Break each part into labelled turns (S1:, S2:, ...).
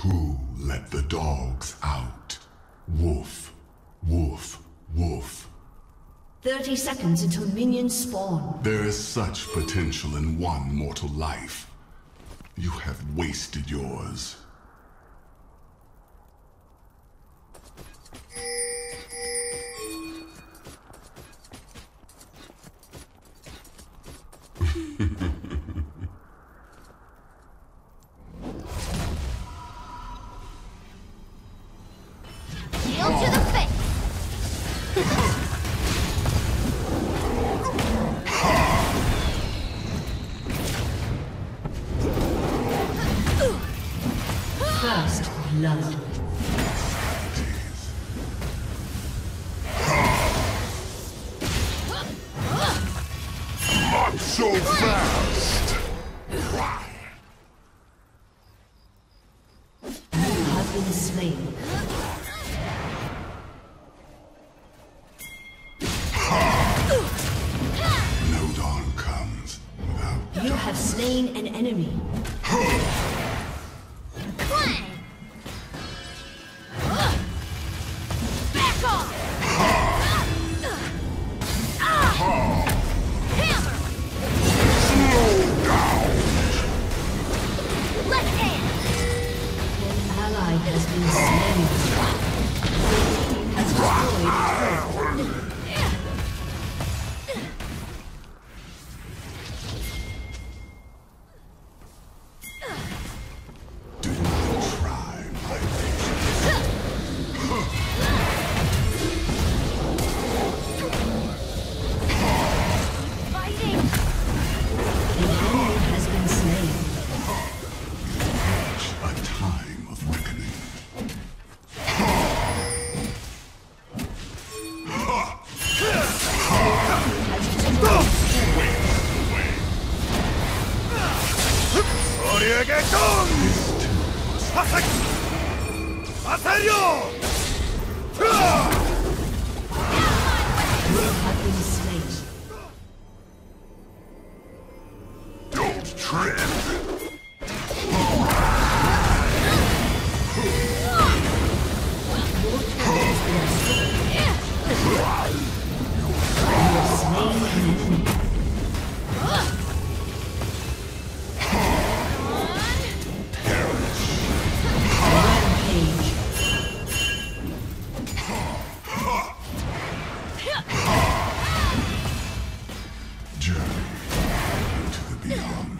S1: Who let the dogs out? Woof, woof, woof.
S2: 30 seconds until minions spawn.
S1: There is such potential in one mortal life. You have wasted yours.
S3: Shield to the face!
S2: First blood.
S1: Not so fast!
S2: You have been slain.
S1: No dawn comes without
S2: You have slain an enemy.
S3: Clang! Back off! Hammer!
S1: slow down.
S3: Left hand!
S2: An ally has been slain. Your team has destroyed a turret.
S1: Do not try my patience.
S3: Fighting!
S2: An enemy has been slain.
S1: A time of reckoning.
S2: Have been slain.
S1: Don't trip. Journey into the beyond.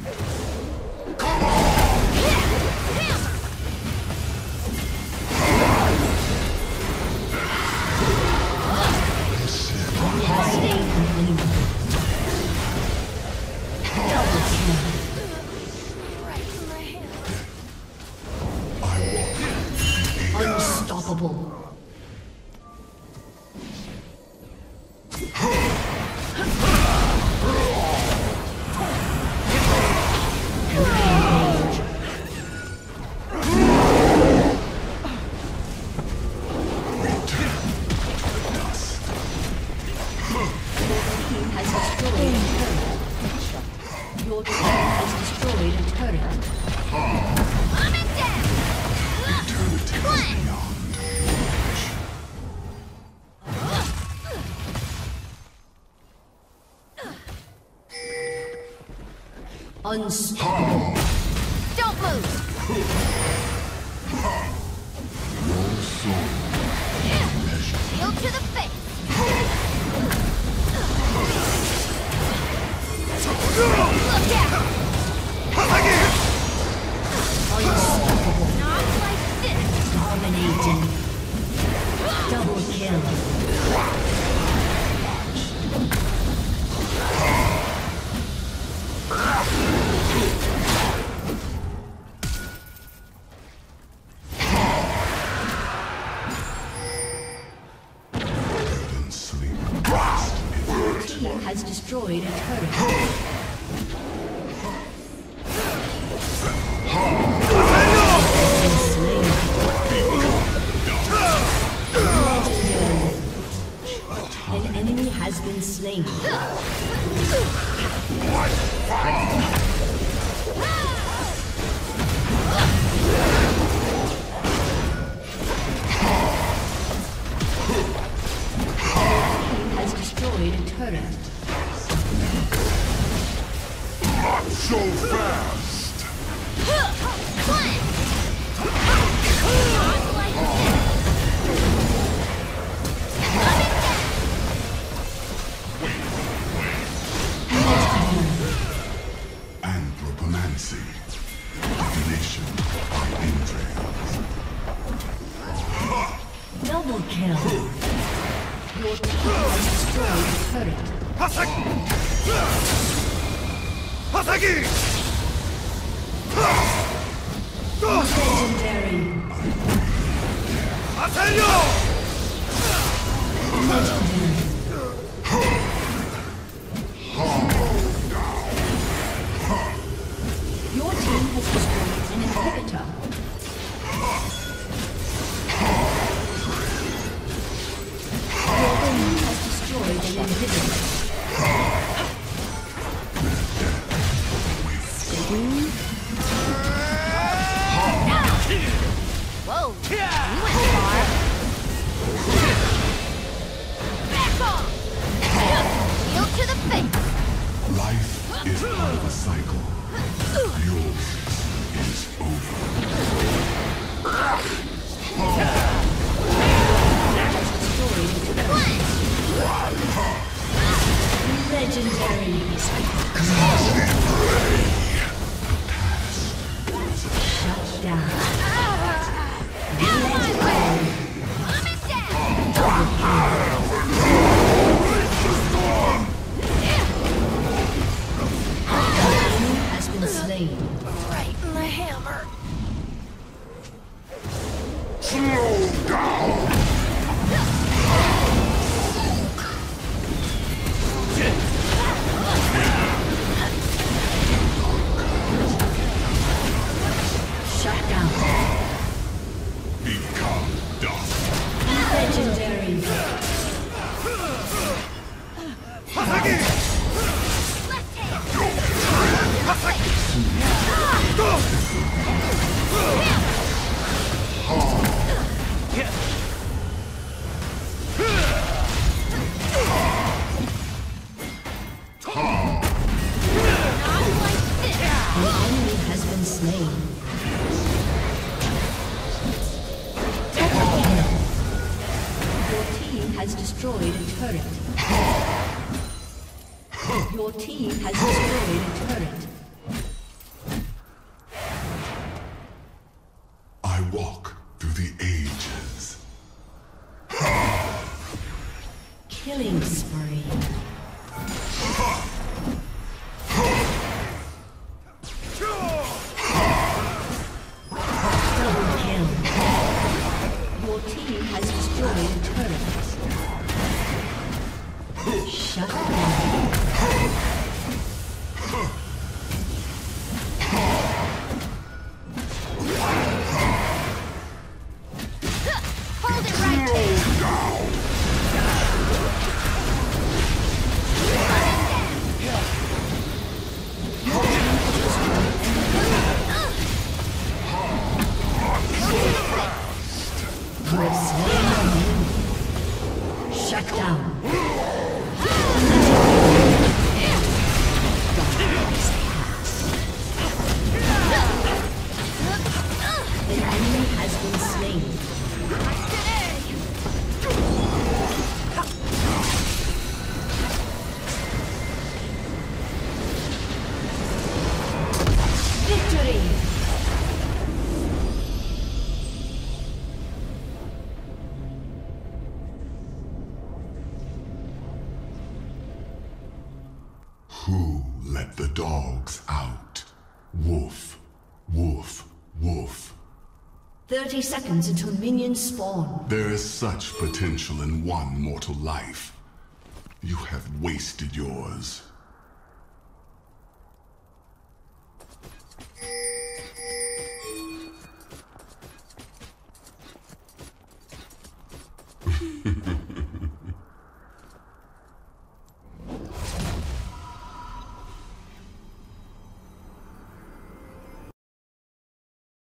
S2: Unstoppable. Your team has destroyed a turret.
S3: I'm in death!
S1: Eternity is beyond reach.
S2: Unstoppable.
S3: Don't move!
S1: Your soul measure.
S3: Shield to the face! Look out!
S2: Unstoppable.
S3: Not like this!
S2: Dominating. Double kill.
S1: And sleep.
S2: Your team has destroyed a turret. Been slain. An enemy has been slain.
S1: so fast! Anthropomancy. Divination by entrails.
S2: Double kill. Your team has destroyed the turret.
S4: Hasagi! Hasagi!
S2: Legendary.
S4: Asenyo!
S2: Your team has destroyed an inhibitor. Your team has destroyed an inhibitor.
S3: Whoa! You went far. Back off! Shield to the face.
S1: Life is part of a cycle. Yours is over.
S2: Legendary. Shut down. Has been slain.
S3: Right in the hammer.
S1: Slow down!
S2: Shut down.
S1: Become dust.
S2: Legendary.
S4: Hasagi!
S3: Left hand. Not like this.
S2: The enemy has been slain. Double kill. Your team has destroyed a turret. Your team has destroyed a turret.
S1: I walk through the ages.
S2: Killing spree. Double kill. Your team has destroyed a turret. Shut down.
S3: Hold it right there.
S2: You have slain an enemy. Shut down. An enemy has been slain. Victory!
S1: Who let the dogs out? Woof, woof, woof.
S2: 30 seconds until minions spawn.
S1: There is such potential in one mortal life. You have wasted yours.